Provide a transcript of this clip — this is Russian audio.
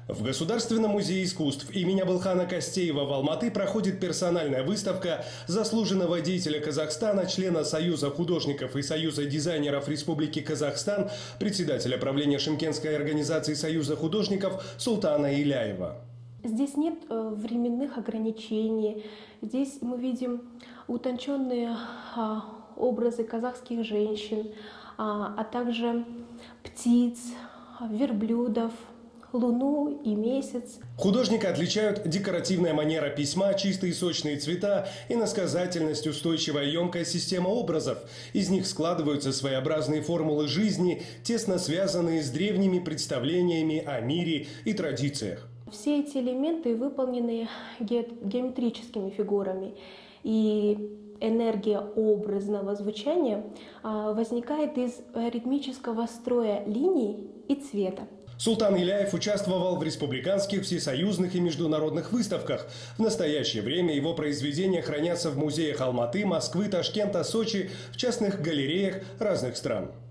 В Государственном музее искусств имени Абылхана Костеева в Алматы проходит персональная выставка заслуженного деятеля Казахстана, члена Союза художников и Союза дизайнеров Республики Казахстан, председателя правления Шымкентской организации Союза художников Султана Иляева. Здесь нет временных ограничений. Здесь мы видим утонченные образы казахских женщин, а также птиц, верблюдов, луну и месяц. Художника отличают декоративная манера письма, чистые сочные цвета, иносказательность, устойчивая емкая система образов. Из них складываются своеобразные формулы жизни, тесно связанные с древними представлениями о мире и традициях. Все эти элементы выполнены геометрическими фигурами, и энергия образного звучания возникает из ритмического строя линий и цвета. Султан Иляев участвовал в республиканских, всесоюзных и международных выставках. В настоящее время его произведения хранятся в музеях Алматы, Москвы, Ташкента, Сочи, в частных галереях разных стран.